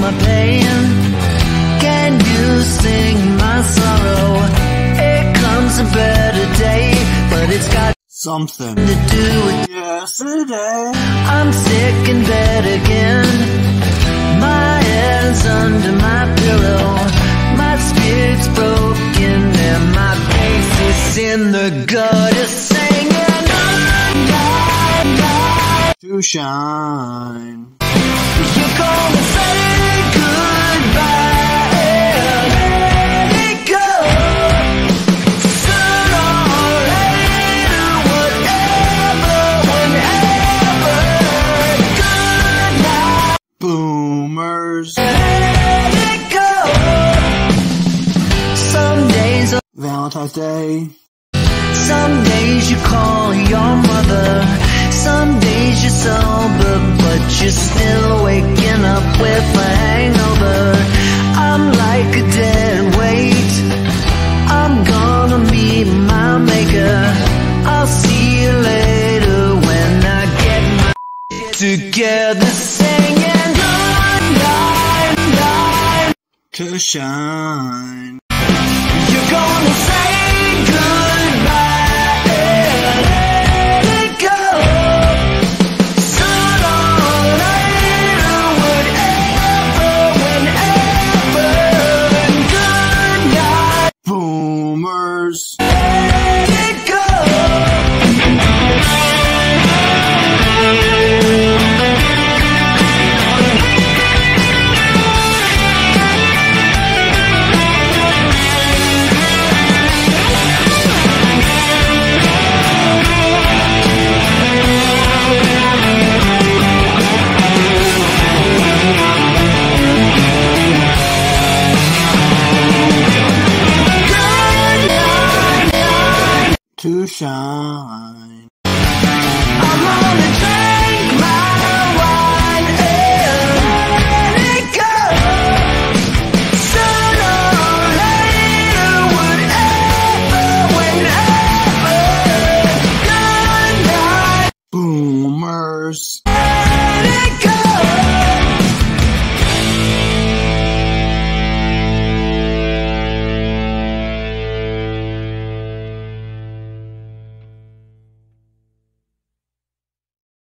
my pain? Can you sing my sorrow? It comes a better day, but it's got something to do with yesterday. I'm sick in bed again. My head's under my pillow. My spirit's broken and my face is in the gutter singing to shine. You're gonna say goodbye and let it go. Sooner or later, whatever, whenever. Good night, Boomers. let it go. Some days, Valentine's Day. some days you call your mother. Some days you're sober, but you're still waking up with a hangover. I'm like a dead weight. I'm gonna meet my maker. I'll see you later when I get my shit together, singing good night, night. To shine. You're gonna say goodbye and let it go. Sooner or later, whatever, whenever. Good night, Boomers. let it go. To shine. I'm gonna drink my wine and let it go. Sooner or later, whatever, whenever. Good night, Boomers. let